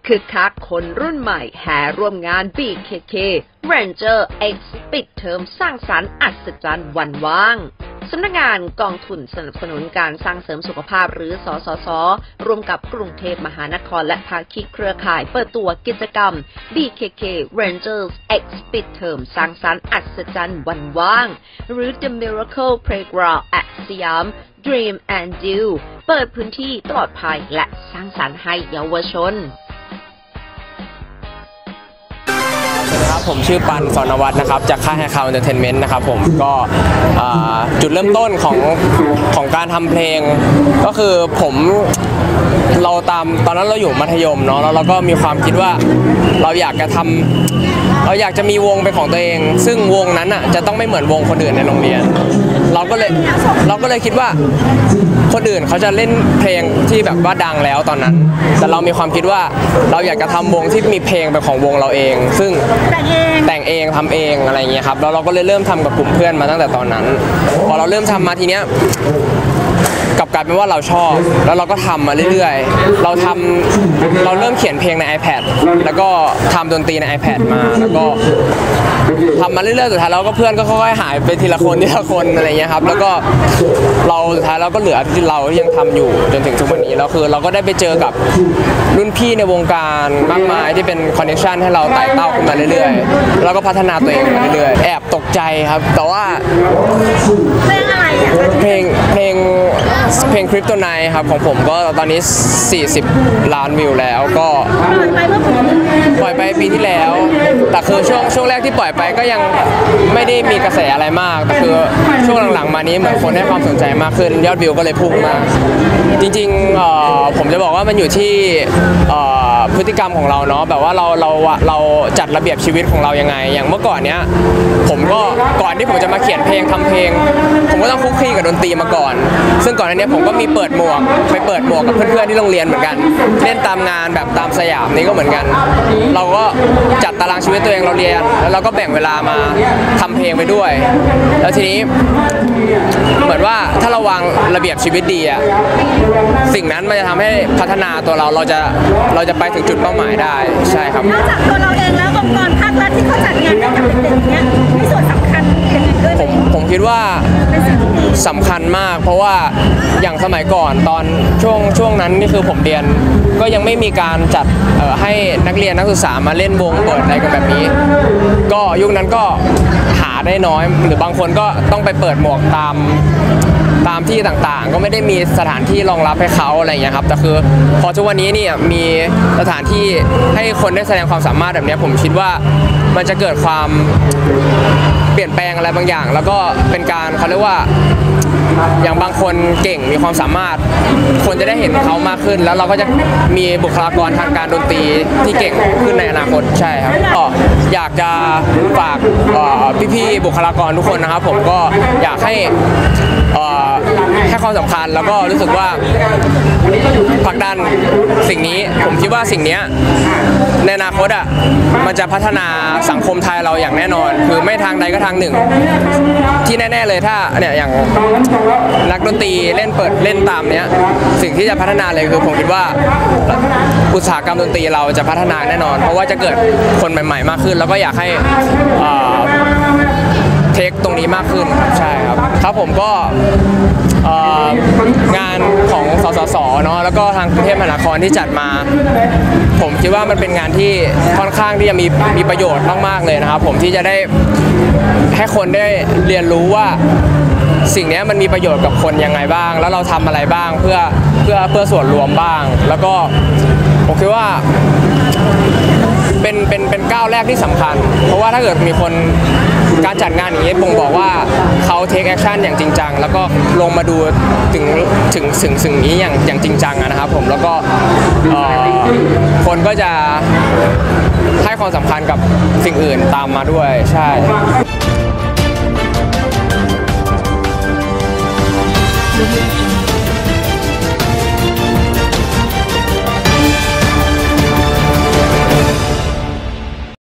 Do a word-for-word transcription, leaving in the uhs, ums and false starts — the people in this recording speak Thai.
คึกคักคนรุ่นใหม่แห่ร่วมงาน บี เค เค Ranger X ปิดเทอมสร้างสรรค์อัศจรรย์วันว่างสำนักงานกองทุนสนับสนุนการสร้างเสริมสุขภาพหรือสสส.ร่วมกับกรุงเทพมหานครและภาคีเครือข่ายเปิดตัวกิจกรรม บี เค เค Rangers X ปิดเทอมสร้างสรรค์อัศจรรย์วันว่างหรือ The Miracle Playground at สยาม Dream and Do เปิดพื้นที่ปลอดภัยและสร้างสรรค์ให้เยาวชนครับผมชื่อปันสอนวัฒน์นะครับจากค่ายไฮคาวเอนเตอร์เทนเมนต์นะครับผมก็จุดเริ่มต้นของของการทำเพลงก็คือผมเราตามตอนนั้นเราอยู่มัธยมเนาะแล้วเราก็มีความคิดว่าเราอยากจะทำเราอยากจะมีวงเป็นของตัวเองซึ่งวงนั้นอ่ะจะต้องไม่เหมือนวงคนอื่นในโรงเรียนเราก็เลยเราก็เลยคิดว่าคนอื่นเขาจะเล่นเพลงที่แบบว่าดังแล้วตอนนั้นแต่เรามีความคิดว่าเราอยากจะทำวงที่มีเพลงเป็นของวงเราเองซึ่งแต่งเองแต่งเองทำเองอะไรอย่างเงี้ยครับแล้วเราก็เลยเริ่มทำกับกลุ่มเพื่อนมาตั้งแต่ตอนนั้นพอเราเริ่มทำมาทีเนี้ยกลับกลายเป็นว่าเราชอบแล้วเราก็ทำมาเรื่อยๆเราทำเราเริ่มเขียนเพลงใน iPad แล้วก็ทำดนตรีใน iPad มาแล้วก็ทำมาเรื่อยๆสุดท้ายเราก็เพื่อนก็ค่อยๆหายไปทีละคนทีละคนอะไรเงี้ยครับแล้วก็เราสุดท้ายเราก็เหลือที่เราที่ยังทำอยู่จนถึงทุกวันนี้แล้วคือเราก็ได้ไปเจอกับรุ่นพี่ในวงการมากมายที่เป็นคอนเนคชั่นให้เราไต่เต้าขึ้นมาเรื่อยๆแล้วก็พัฒนาตัวเองมาเรื่อยๆแอบตกใจครับแต่ว่าเพลงอะไรอ่ะเพลงเพลงเพลงคริปโตไนท์ครับของผมก็ตอนนี้สี่สิบล้านวิวแล้วก็ปล่อยไปปีที่แล้วแต่คือช่วงช่วงแรกที่ปล่อยไปก็ยังไม่ได้มีกระแสอะไรมากแต่คือช่วงหลังๆมานี้เหมือนคนให้ความสนใจมากขึ้นยอดวิวก็เลยพุ่งมากจริงๆผมจะบอกว่ามันอยู่ที่พฤติกรรมของเราเนาะแบบว่าเราเราเราจัดระเบียบชีวิตของเรายังไงอย่างเมื่อก่อนเนี้ยผมก็ก่อนที่ผมจะมาเขียนเพลงทำเพลงผมก็ต้องคุกคีกับดนตรีมาก่อนซึ่งก่อนหน้านี้ผมก็มีเปิดหมวกไปเปิดหมวกกับเพื่อนๆที่โรงเรียนเหมือนกันเล่นตามงานแบบตามสยามนี่ก็เหมือนกันเราก็จัดตารางชีวิตตัวเองเราเรียนแล้วเราก็แบ่งเวลามาทำเพลงไปด้วยแล้วทีนี้เหมือนว่าถ้าเราวางระเบียบชีวิตดีอะสิ่งนั้นมันจะทำให้พัฒนาตัวเราเราจะเราจะไปถึงจุดเป้าหมายได้ใช่ครับนอกจากตัวเราเองแล้วองค์กรภาครัฐที่เขาจัดงานให้กับเด็กๆเนี้ยมีส่วนสำคัญยังไงด้วยผมผมคิดว่าสำคัญมากเพราะว่าอย่างสมัยก่อนตอนช่วงช่วงนั้นนี่คือผมเรียนก็ยังไม่มีการจัดให้นักเรียนนักศึกษามาเล่นวงเปิดอะไรกันแบบนี้ก็ยุคนั้นก็หาได้น้อยหรือบางคนก็ต้องไปเปิดหมวกตามตามที่ต่างๆก็ไม่ได้มีสถานที่รองรับให้เขาอะไรอย่างเงี้ยครับแต่คือพอทุกวันนี้เนี่ยมีสถานที่ให้คนได้แสดงความสามารถแบบนี้ผมคิดว่ามันจะเกิดความเปลี่ยนแปลงอะไรบางอย่างแล้วก็เป็นการเขาเรียกว่าอย่างบางคนเก่งมีความสามารถคนจะได้เห็นเขามากขึ้นแล้วเราก็จะมีบุคลากรทางการดนตรีที่เก่งขึ้นในอนาคตใช่ครับก็อยากจะฝากพี่ๆบุคลากรทุกคนนะครับผมก็อยากให้ให้ความสำคัญแล้วก็รู้สึกว่าผลักดันสิ่งนี้ผมคิดว่าสิ่งนี้ในอนาคตอ่ะมันจะพัฒนาสังคมไทยเราอย่างแน่นอนคือไม่ทางใดก็ทางหนึ่งที่แน่ๆเลยถ้าเนี่ยอย่างนักดนตรีเล่นเปิดเล่นตามเนี้ยสิ่งที่จะพัฒนาเลยคือผมคิดว่าอุตสาหกรรมดนตรีเราจะพัฒนาแน่นอนเพราะว่าจะเกิดคนใหม่ๆมากขึ้นแล้วก็อยากให้เทคตรงนี้มากขึ้นใช่ครับครับผมก็งานของสสส.เนาะแล้วก็ทางกรุงเทพมหานครที่จัดมาผมคิดว่ามันเป็นงานที่ค่อนข้างที่จะมีมีประโยชน์มากๆเลยนะครับผมที่จะได้ให้คนได้เรียนรู้ว่าสิ่งนี้มันมีประโยชน์กับคนยังไงบ้างแล้วเราทำอะไรบ้างเพื่อเพื่อเพื่อส่วนรวมบ้างแล้วก็ผมคิดว่าเป็นเป็นเป็นก้าวแรกที่สำคัญเพราะว่าถ้าเกิดมีคนการจัดงานอย่างนี้บ่งบอกว่าเขาเทคแอคชั่นอย่างจริงจังแล้วก็ลงมาดูถึงถึงสิ่งสิ่งนี้อย่างอย่างจริงจังนะครับผมแล้วก็คนก็จะให้ความสำคัญกับสิ่งอื่นตามมาด้วยใช่